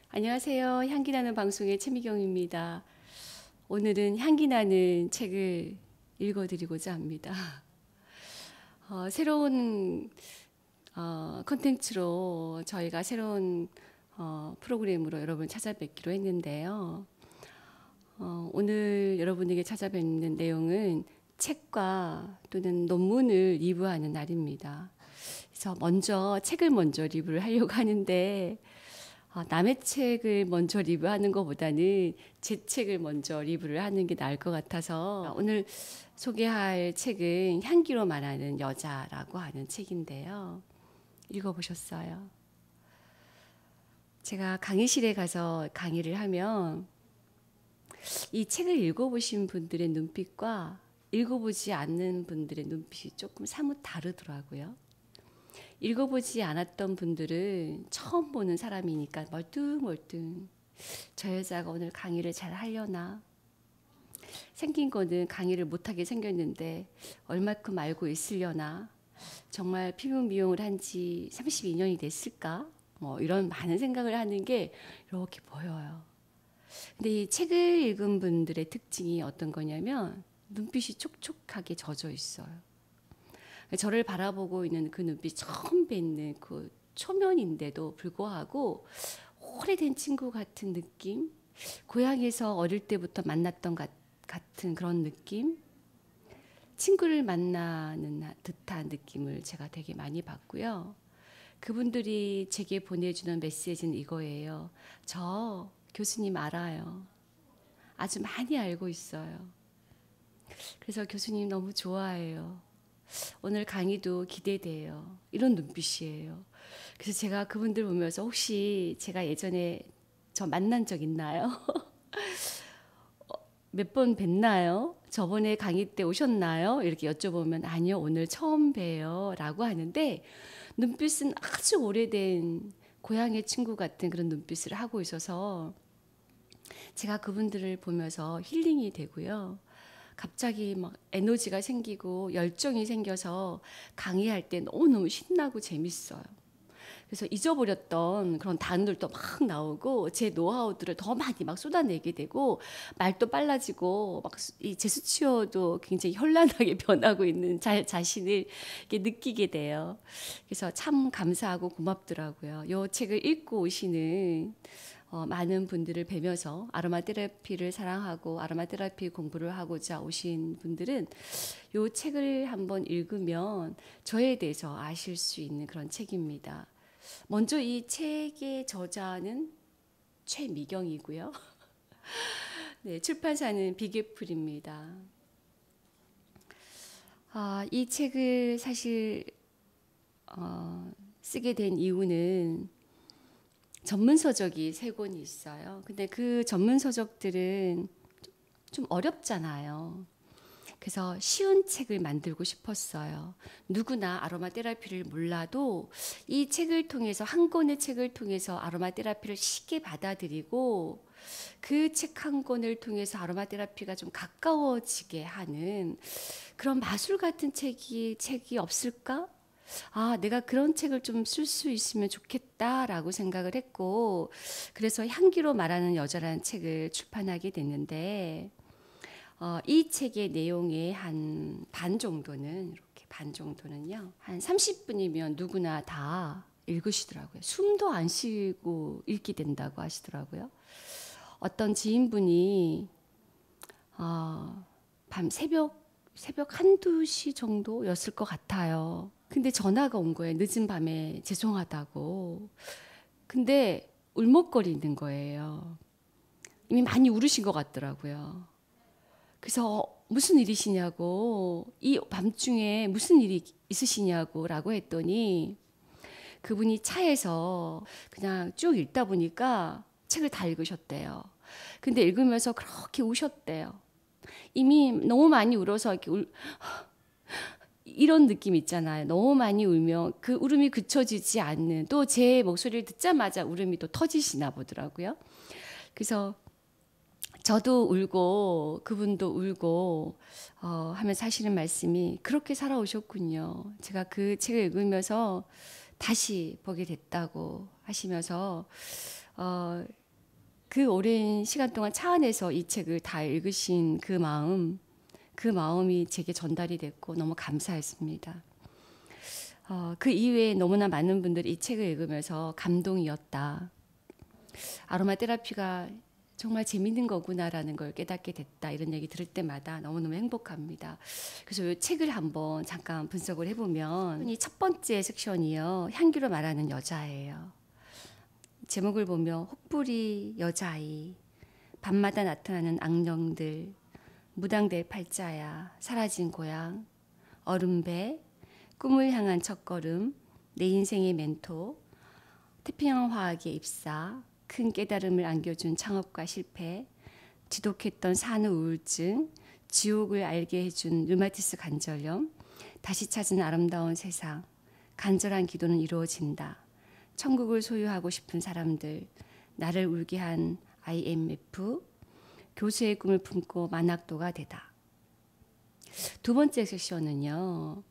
안녕하세요. 향기나는 방송의 최미경입니다. 오늘은 향기나는 책을 읽어드리고자 합니다. 새로운 컨텐츠로 저희가 새로운 프로그램으로 여러분 찾아뵙기로 했는데요. 오늘 여러분에게 찾아뵙는 내용은 책과 또는 논문을 리뷰하는 날입니다. 그래서 책을 먼저 리뷰를 하려고 하는데 남의 책을 먼저 리뷰하는 것보다는 제 책을 먼저 리뷰를 하는 게 나을 것 같아서 오늘 소개할 책은 향기로 말하는 여자라고 하는 책인데요. 읽어보셨어요? 제가 강의실에 가서 강의를 하면 이 책을 읽어보신 분들의 눈빛과 읽어보지 않는 분들의 눈빛이 조금 사뭇 다르더라고요. 읽어보지 않았던 분들은 처음 보는 사람이니까 멀뚱멀뚱 저 여자가 오늘 강의를 잘 하려나, 생긴 거는 강의를 못하게 생겼는데 얼마큼 알고 있으려나, 정말 피부 미용을 한 지 32년이 됐을까, 이런 많은 생각을 하는 게 이렇게 보여요. 근데 이 책을 읽은 분들의 특징이 어떤 거냐면 눈빛이 촉촉하게 젖어 있어요. 저를 바라보고 있는 그 눈빛, 처음 뵙는 그 초면인데도 불구하고 오래된 친구 같은 느낌, 고향에서 어릴 때부터 만났던 같은 그런 느낌, 친구를 만나는 듯한 느낌을 제가 되게 많이 받고요. 그분들이 제게 보내주는 메시지는 이거예요. 저 교수님 알아요. 아주 많이 알고 있어요. 그래서 교수님 너무 좋아해요. 오늘 강의도 기대돼요. 이런 눈빛이에요. 그래서 제가 그분들 보면서 혹시 제가 예전에 저 만난 적 있나요? 몇 번 뵀나요? 저번에 강의 때 오셨나요? 이렇게 여쭤보면 아니요, 오늘 처음 봬요 라고 하는데, 눈빛은 아주 오래된 고향의 친구 같은 그런 눈빛을 하고 있어서 제가 그분들을 보면서 힐링이 되고요. 갑자기 막 에너지가 생기고 열정이 생겨서 강의할 때 너무너무 신나고 재밌어요. 그래서 잊어버렸던 그런 단어들도 막 나오고 제 노하우들을 더 많이 막 쏟아내게 되고 말도 빨라지고 막 이 제스처도 굉장히 현란하게 변하고 있는 자신을 이렇게 느끼게 돼요. 그래서 참 감사하고 고맙더라고요. 이 책을 읽고 오시는 많은 분들을 뵈면서 아로마 테라피를 사랑하고 아로마 테라피 공부를 하고자 오신 분들은 이 책을 한번 읽으면 저에 대해서 아실 수 있는 그런 책입니다. 먼저 이 책의 저자는 최미경이고요. 네, 출판사는 비계풀입니다. 이 책을 사실 쓰게 된 이유는 전문 서적이 3권이 있어요. 근데 그 전문 서적들은 좀 어렵잖아요. 그래서 쉬운 책을 만들고 싶었어요. 누구나 아로마 테라피를 몰라도 이 책을 통해서, 한 권의 책을 통해서 아로마 테라피를 쉽게 받아들이고 그 책 한 권을 통해서 아로마 테라피가 좀 가까워지게 하는 그런 마술 같은 책이 없을까? 내가 그런 책을 좀 쓸 수 있으면 좋겠다라고 생각을 했고, 그래서 향기로 말하는 여자라는 책을 출판하게 됐는데, 이 책의 내용의 한 반 정도는, 이렇게 반 정도는요, 한 30분이면 누구나 다 읽으시더라고요. 숨도 안 쉬고 읽게 된다고 하시더라고요. 어떤 지인분이 밤 새벽 한두 시 정도였을 것 같아요. 근데 전화가 온 거예요. 늦은 밤에 죄송하다고. 근데 울먹거리는 거예요. 이미 많이 울으신 것 같더라고요. 그래서 무슨 일이시냐고, 이 밤중에 무슨 일이 있으시냐고 라고 했더니 그분이 차에서 그냥 쭉 읽다 보니까 책을 다 읽으셨대요. 근데 읽으면서 그렇게 우셨대요. 이미 너무 많이 울어서 이런 느낌 있잖아요. 너무 많이 울면 그 울음이 그쳐지지 않는, 또 제 목소리를 듣자마자 울음이 또 터지시나 보더라고요. 그래서 저도 울고 그분도 울고 하면서 하시는 말씀이 그렇게 살아오셨군요. 제가 그 책을 읽으면서 다시 보게 됐다고 하시면서 어, 그 오랜 시간 동안 차 안에서 이 책을 다 읽으신 그 마음이 제게 전달이 됐고 너무 감사했습니다. 그 이외에 너무나 많은 분들이 이 책을 읽으면서 감동이었다. 아로마 테라피가 정말 재밌는 거구나라는 걸 깨닫게 됐다. 이런 얘기 들을 때마다 너무너무 행복합니다. 그래서 이 책을 한번 잠깐 분석을 해보면 이 첫 번째 섹션이요. 향기로 말하는 여자예요. 제목을 보면 혹부리 여자아이, 밤마다 나타나는 악령들, 무당될 팔자야, 사라진 고향, 얼음배, 꿈을 향한 첫걸음, 내 인생의 멘토, 태평양 화학의 입사, 큰 깨달음을 안겨준 창업과 실패, 지독했던 산후 우울증, 지옥을 알게 해준 류마티스 관절염, 다시 찾은 아름다운 세상, 간절한 기도는 이루어진다. 천국을 소유하고 싶은 사람들, 나를 울게 한 IMF, 교수의 꿈을 품고 만학도가 되다. 두 번째 섹션은요.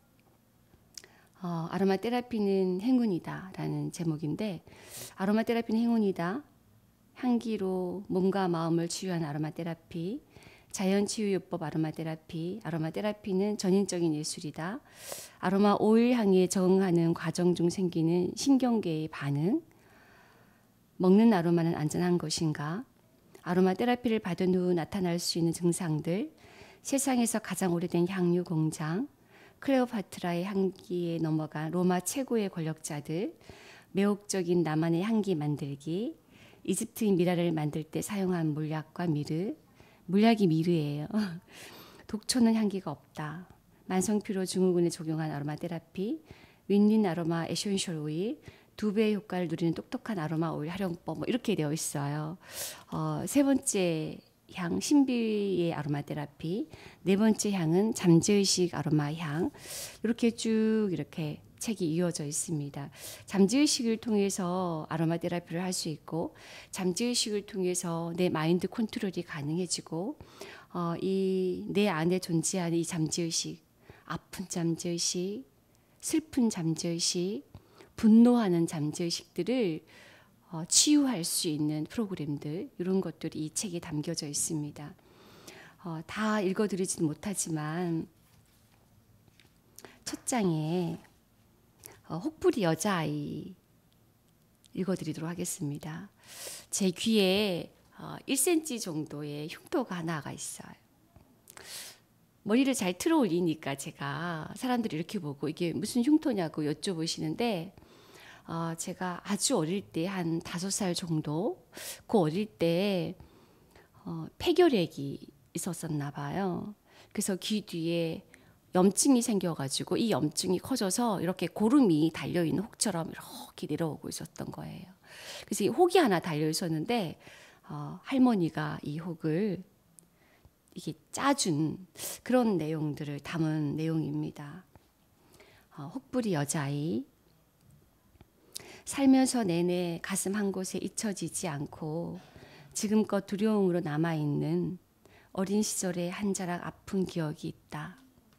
아로마 테라피는 행운이다 라는 제목인데, 아로마 테라피는 행운이다. 향기로 몸과 마음을 치유한 아로마 테라피, 자연 치유요법 아로마 테라피, 아로마 테라피는 전인적인 예술이다. 아로마 오일 향에 적응하는 과정 중 생기는 신경계의 반응, 먹는 아로마는 안전한 것인가, 아로마 테라피를 받은 후 나타날 수 있는 증상들, 세상에서 가장 오래된 향유 공장, 클레오파트라의 향기에 넘어간 로마 최고의 권력자들, 매혹적인 나만의 향기 만들기, 이집트인 미라를 만들 때 사용한 물약과 미르, 물약이 미르예요. 독초는 향기가 없다. 만성피로 증후군에 적용한 아로마 테라피, 윈윈 아로마 에센셜 오일, 2배의 효과를 누리는 똑똑한 아로마 오일 활용법, 뭐 이렇게 되어 있어요. 세 번째 향 신비의 아로마 테라피, 네 번째 향은 잠재의식 아로마 향, 이렇게 쭉 이렇게 책이 이어져 있습니다. 잠재의식을 통해서 아로마 테라피를 할 수 있고, 잠재의식을 통해서 내 마인드 컨트롤이 가능해지고, 이 내 안에 존재하는 이 잠재의식, 아픈 잠재의식, 슬픈 잠재의식, 분노하는 잠재의식들을 치유할 수 있는 프로그램들, 이런 것들이 이 책에 담겨져 있습니다. 다 읽어드리지는 못하지만 첫 장에 혹부리 여자아이 읽어드리도록 하겠습니다. 제 귀에 1cm 정도의 흉터가 하나가 있어요. 머리를 잘 틀어 올리니까 제가 사람들이 이렇게 보고 이게 무슨 흉터냐고 여쭤보시는데, 제가 아주 어릴 때 한 5살 정도, 그 어릴 때 폐결핵이 있었었나 봐요. 그래서 귀 뒤에 염증이 생겨가지고 이 염증이 커져서 이렇게 고름이 달려있는 혹처럼 이렇게 내려오고 있었던 거예요. 그래서 이 혹이 하나 달려 있었는데 할머니가 이 혹을 이게 짜준 그런 내용들을 담은 내용입니다. 혹부리 여자아이, 살면서 내내 가슴 한 곳에 잊혀지지 않고 지금껏 두려움으로 남아있는 어린 시절의 한 자락 아픈 기억이 있다.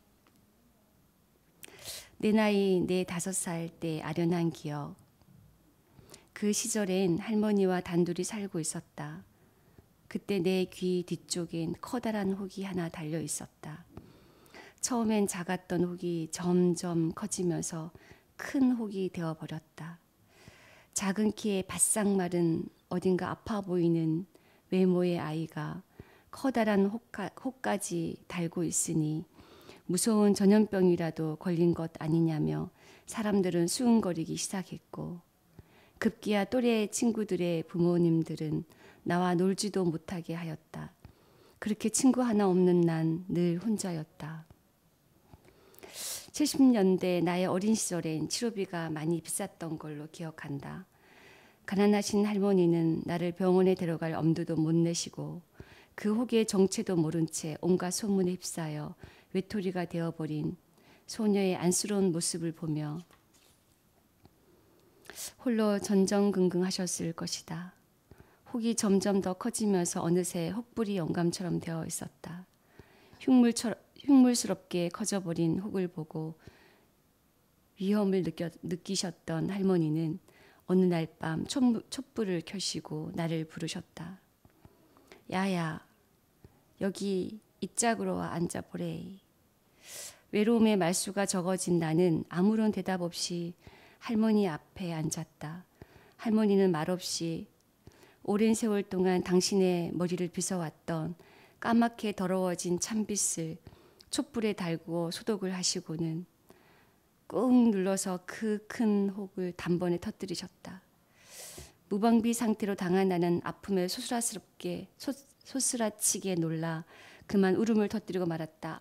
내 나이 4-5살 때 아련한 기억. 그 시절엔 할머니와 단둘이 살고 있었다. 그때 내 귀 뒤쪽엔 커다란 혹이 하나 달려 있었다. 처음엔 작았던 혹이 점점 커지면서 큰 혹이 되어버렸다. 작은 키에 바싹 마른 어딘가 아파 보이는 외모의 아이가 커다란 혹까지 달고 있으니 무서운 전염병이라도 걸린 것 아니냐며 사람들은 수군거리기 시작했고, 급기야 또래 친구들의 부모님들은 나와 놀지도 못하게 하였다. 그렇게 친구 하나 없는 난 늘 혼자였다. 70년대 나의 어린 시절엔 치료비가 많이 비쌌던 걸로 기억한다. 가난하신 할머니는 나를 병원에 데려갈 엄두도 못 내시고 그 혹의 정체도 모른 채 온갖 소문에 휩싸여 외톨이가 되어버린 소녀의 안쓰러운 모습을 보며 홀로 전전긍긍하셨을 것이다. 혹이 점점 더 커지면서 어느새 혹부리 영감처럼 되어 있었다. 흉물스럽게 커져버린 혹을 보고 위험을 느끼셨던 할머니는 어느 날 밤 촛불을 켜시고 나를 부르셨다. 야야, 여기 이 짝으로 앉아보래. 외로움의 말수가 적어진 나는 아무런 대답 없이 할머니 앞에 앉았다. 할머니는 말없이 오랜 세월 동안 당신의 머리를 빗어왔던 까맣게 더러워진 찬빗을 촛불에 달고 소독을 하시고는 꾹 눌러서 그 큰 혹을 단번에 터뜨리셨다. 무방비 상태로 당한 나는 아픔에 소스라치게 놀라 그만 울음을 터뜨리고 말았다.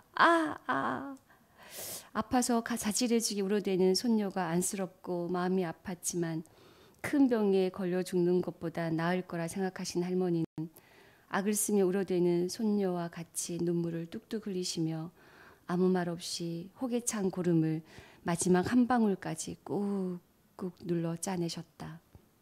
아파서 자지러지게 울어대는 손녀가 안쓰럽고 마음이 아팠지만 큰 병에 걸려 죽는 것보다 나을 거라 생각하신 할머니는 악을 쓰며 울어대는 손녀와 같이 눈물을 뚝뚝 흘리시며 아무 말 없이 혹에 찬 고름을 마지막 한 방울까지 꾹꾹 눌러 짜내셨다.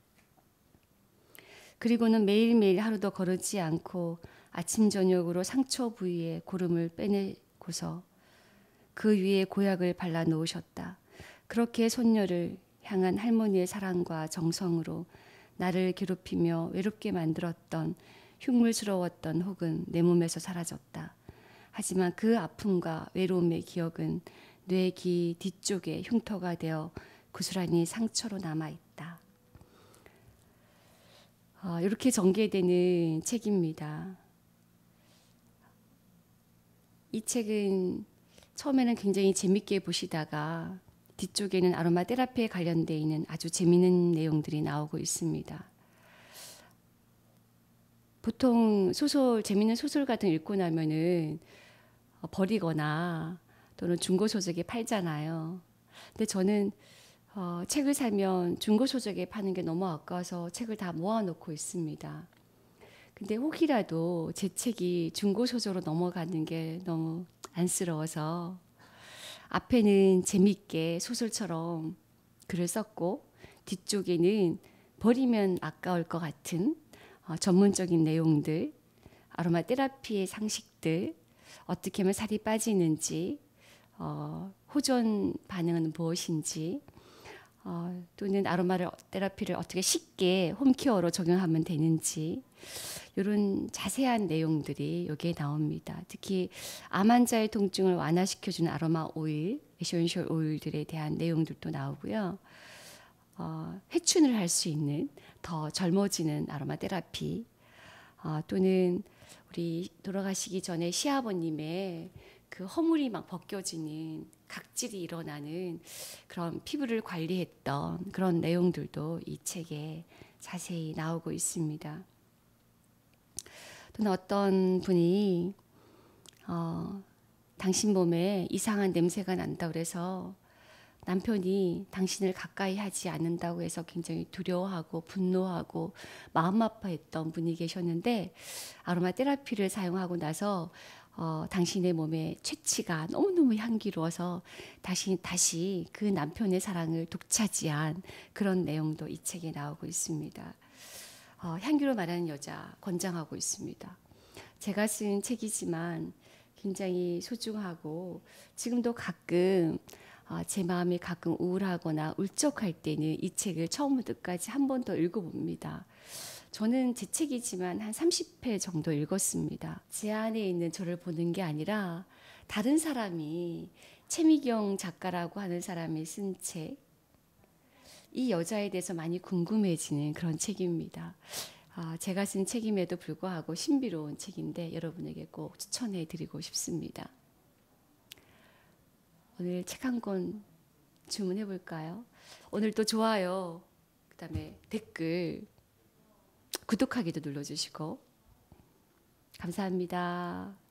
그리고는 매일매일 하루도 거르지 않고 아침 저녁으로 상처 부위에 고름을 빼내고서 그 위에 고약을 발라 놓으셨다. 그렇게 손녀를 향한 할머니의 사랑과 정성으로 나를 괴롭히며 외롭게 만들었던 흉물스러웠던 혹은 내 몸에서 사라졌다. 하지만 그 아픔과 외로움의 기억은 뇌 귀 뒤쪽에 흉터가 되어 고스란히 상처로 남아있다. 이렇게 전개되는 책입니다. 이 책은 처음에는 굉장히 재밌게 보시다가 뒤쪽에는 아로마 테라피에 관련되어 있는 아주 재미있는 내용들이 나오고 있습니다. 보통 재미있는 소설 같은 거 읽고 나면은 버리거나 또는 중고 소득에 팔잖아요. 근데 저는 책을 사면 중고 소득에 파는 게 너무 아까워서 책을 다 모아놓고 있습니다. 근데 혹이라도 제 책이 중고 소득으로 넘어가는 게 너무 안쓰러워서 앞에는 재밌게 소설처럼 글을 썼고 뒤쪽에는 버리면 아까울 것 같은 전문적인 내용들, 아로마 테라피의 상식들, 어떻게 하면 살이 빠지는지, 호전 반응은 무엇인지, 또는 아로마 테라피를 어떻게 쉽게 홈케어로 적용하면 되는지 이런 자세한 내용들이 여기에 나옵니다. 특히 암 환자의 통증을 완화시켜주는 아로마 오일, 에센셜 오일들에 대한 내용들도 나오고요. 회춘을 할 수 있는 더 젊어지는 아로마 테라피, 또는 우리 돌아가시기 전에 시아버님의 그 허물이 막 벗겨지는 각질이 일어나는 그런 피부를 관리했던 그런 내용들도 이 책에 자세히 나오고 있습니다. 또는 어떤 분이 당신 몸에 이상한 냄새가 난다 그래서 남편이 당신을 가까이 하지 않는다고 해서 굉장히 두려워하고 분노하고 마음 아파했던 분이 계셨는데 아로마 테라피를 사용하고 나서 당신의 몸의 채취가 너무너무 향기로워서 다시 그 남편의 사랑을 독차지한 그런 내용도 이 책에 나오고 있습니다. 향기로 말하는 여자 권장하고 있습니다. 제가 쓴 책이지만 굉장히 소중하고 지금도 가끔 제 마음이 가끔 우울하거나 울적할 때는 이 책을 처음부터 끝까지 한 번 더 읽어봅니다. 저는 제 책이지만 한 30회 정도 읽었습니다. 제 안에 있는 저를 보는 게 아니라 다른 사람이 최미경 작가라고 하는 사람이 쓴 책, 이 여자에 대해서 많이 궁금해지는 그런 책입니다. 제가 쓴 책임에도 불구하고 신비로운 책인데 여러분에게 꼭 추천해 드리고 싶습니다. 오늘 책 한 권 주문해 볼까요? 오늘도 좋아요, 그 다음에 댓글, 구독하기도 눌러주시고 감사합니다.